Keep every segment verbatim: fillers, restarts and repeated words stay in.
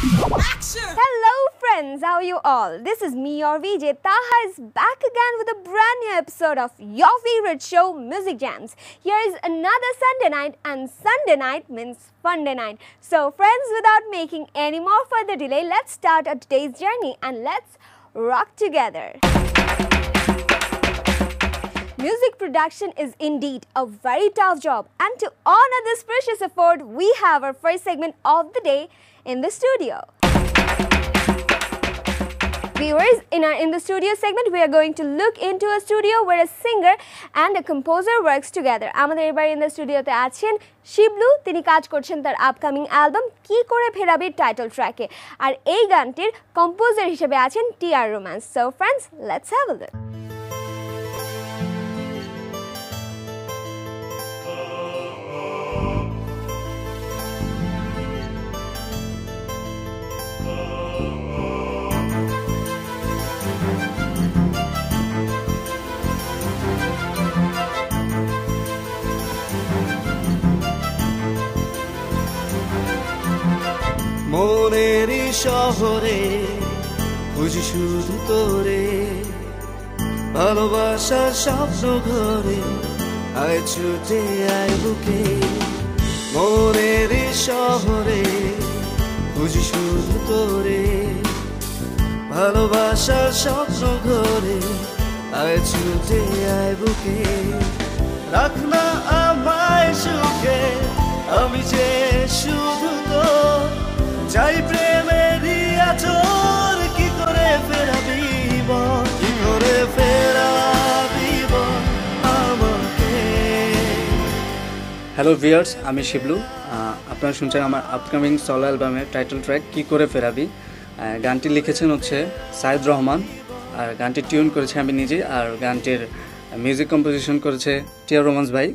Hello friends, how are you all? This is me, your V J Taha is back again with a brand new episode of your favorite show, Music Jams. Here is another Sunday night, and Sunday night means fun day night. So friends, without making any more further delay, let's start our today's journey and let's rock together. Music production is indeed a very tough job, and to honor this precious effort, we have our first segment of the day in the studio. Viewers, in our In the Studio segment, we are going to look into a studio where a singer and a composer works together. আমাদের এবার in the studio তে আছেন শিবলু, তিনি কাজ করছেন তার upcoming album কি করে ফেরাবি টাইটেল ট্র্যাকে, আর এই গানটির কম্পোজার হিসেবে আছেন T R Romance. So friends, let's have a look. মনেরই শহরে খুঁজি শুধু তোরে, ভালোবাসার স্বপ্ন ঘরে আয় ছুটে আয় বুকে। মনেরই শহরে খুঁজি শুধু তোরে, ভালোবাসার স্বপ্ন ঘরে আয় ছুটে আয় বুকে। রাখ না আমায় সুখে, আমি যে শুধু তোর চাই প্রেমেরই আচর। কি করে ফেরাবি বল, কি করে ফেরাবি বল আমাকে। হ্যালো ভিউয়ার্স, আমি শিবলু। আপনারা শুনছেন আমার আপকামিং সলো অ্যালবামের টাইটেল ট্র্যাক কি করে ফেরাবি। গানটি লিখেছেন হচ্ছে সাইদ রহমান, আর গানটি টিউন করেছে আমি নিজে, আর গানটির মিউজিক কম্পোজিশন করেছে টি আর রোম্যান্স ভাই।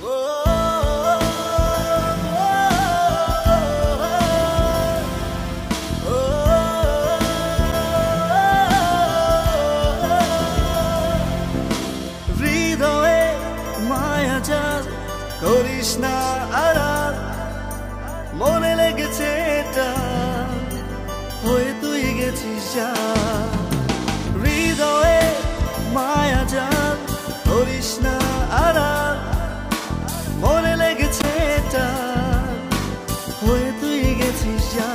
করিস না আড়াল, মনে লেগেছে এটা হয়ে তুই গেছিস যা। হৃদয়ে মায়া জাল, করিস না আড়াল, মনে লেগেছে এটা হয়ে তুই গেছিস যা।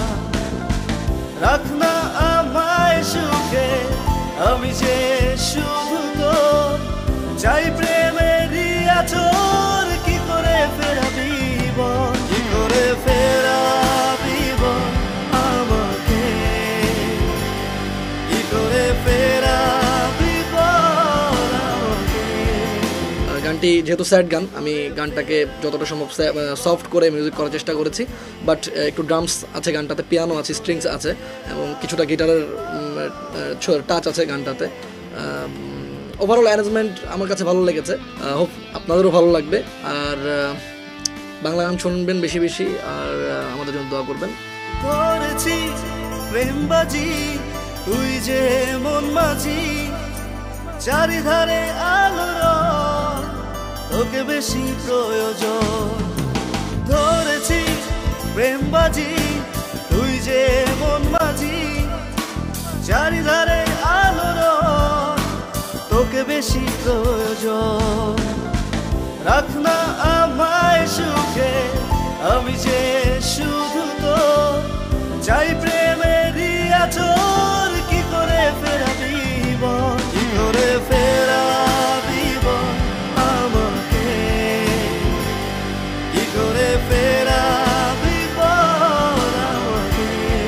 রাখ না আমায় সুখে, আমি যে শুধু তোর চাই প্রেমেরই আচর। কি করে ফেরাবি বল, কি করে ফেরাবি বল আমাকে, কি করে ফেরাবি বল আমাকে। গানটি যেহেতু স্যাড গান, আমি গানটাকে যতটা সম্ভব সফট করে মিউজিক করার চেষ্টা করেছি, বাট একটু ড্রামস আছে গানটাতে, পিয়ানো আছে, স্ট্রিংস আছে এবং কিছুটা গিটারের টাচ আছে গানটাতে। ওভারঅল অ্যারেঞ্জমেন্ট আমার কাছে ভালো লেগেছে, হোপ আপনাদেরও ভালো লাগবে। আর বাংলা গান শুনবেন বেশি বেশি, আর আমাদের জন্য দোয়া করবেন। করেছি প্রেমবাজি, তুই যে মন মাঝি, চারিধারে আলোর তোকে বেশি প্রয়োজন। ধরেছি প্রেমবাজি, তুই যে মন মাঝি, চারিধারে আলোর তোকে বেশি প্রয়োজন। রাখ না আমায় সুখে, আমি যে শুধু তোর চাই প্রেমেরই আচর। কি করে ফেরাবি বল, কি করে ফেরাবি বল আমাকে, কি করে ফেরাবি বল আমাকে।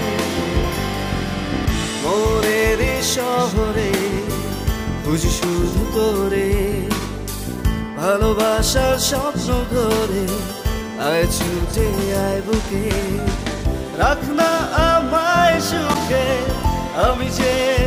মনেরই শহরে খুঁজি শুধু তোরে, ভালোবাসার স্বপ্ন ঘরে আয় ছুটে আয় বুকে। রাখ না আমায় সুখে, আমি যে